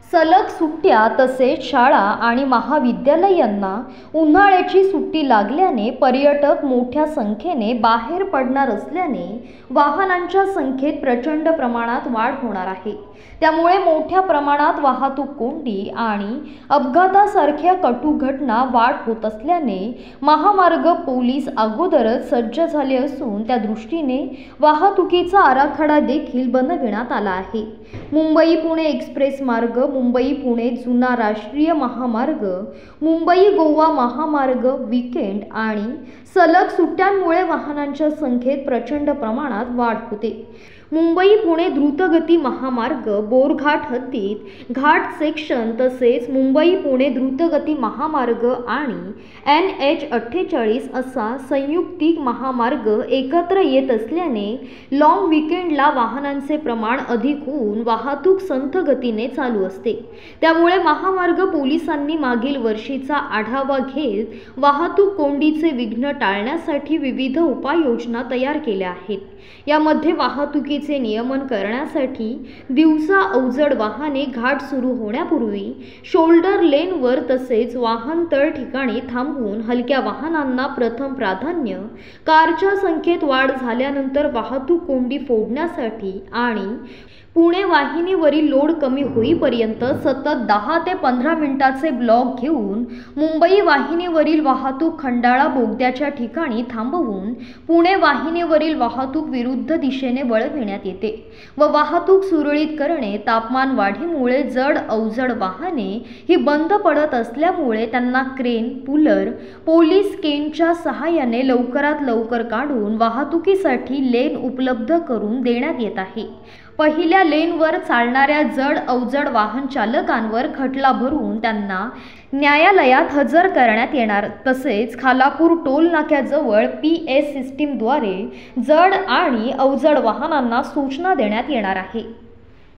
सलग सुट्ट्या तसेच शाळा आणि महाविद्यालयांना उन्हाळ्याची सुट्टी लागल्याने पर्यटक मोठ्या संख्येने बाहेर पडणार असल्याने वाहनांच्या संख्येत प्रचंड प्रमाणात वाढ होणार आहे। त्यामुळे मोठ्या प्रमाणात वाहतूक कोंडी आणि अपघातासारख्या कटू घटना वाढ होत असल्याने महामार्ग पोलीस अगोदरच सज्ज झाले असून त्या दृष्टीने वाहतुकीचा आराखडा देखील बनविण्यात आला आहे। मुंबई पुणे एक्सप्रेस मार्ग, मुंबई पुणे जुना राष्ट्रीय महामार्ग, मुंबई गोवा महामार्ग वीकेंड आणि सलग सुट्ट्यांमुळे वाहनांच्या संख्येत प्रचंड प्रमाणात वाढ होते। मुंबई पुणे द्रुतगती महामार्ग बोरघाट हद्दीत घाट सेक्शन तसेच मुंबई पुणे द्रुतगती महामार्ग आणि NH48 असा संयुक्तिक महामार्ग एकत्र येत असल्याने लॉंग वीकेंडला वाहनांचे प्रमाण अधिक होऊन वाहतूक संथ गतीने चालू असते। त्यामुळे महामार्ग पोलिसांनी मागील वर्षीचा आढावा घेत वाहतूक कोंडीचे विघ्न टाळण्यासाठी विविध उपाययोजना तयार केल्या आहेत। यामध्ये वाहतुकीचे नियमन करण्यासाठी दिवसा अवजड वाहने घाट सुरू होण्यापूर्वी शोल्डर लेनवर तसेच वाहन तळ ठिकाणी थांबवून हलक्या वाहनांना प्रथम प्राधान्य, कारच्या संख्येत वाढ झाल्यानंतर वाहतूक कोंडी फोडण्यासाठी आणि पुणे वाहिनीवरील लोड कमी होईपर्यंत सतत 10 ते 15 मिनिटाचे ब्लॉक घेऊन मुंबई वाहिनीवरील वाहतूक खंडाळा बोगद्याच्या ठिकाणी थांबवून पुणे वाहिनीवरील वाहतूक विरुद्ध दिशेने वळविण्यात येते व वाहतूक सुरळीत करणे। तापमान वाढीमुळे जड अवजड वाहने ही बंद पडत असल्यामुळे त्यांना क्रेन, पुलर, पोलीस केनच्या सहाय्याने लवकरात लवकर काढून वाहतुकीसाठी लेन उपलब्ध करून देण्यात येत आहे। पहिल्या लेनवर चालणाऱ्या जड अवजड वाहन चालकांवर खटला भरून त्यांना न्यायालयात हजर करण्यात येणार। तसेच खालापूर टोल नाक्याजवळ PS सिस्टीमद्वारे जड आणि अवजड वाहनांना सूचना देण्यात येणार आहे।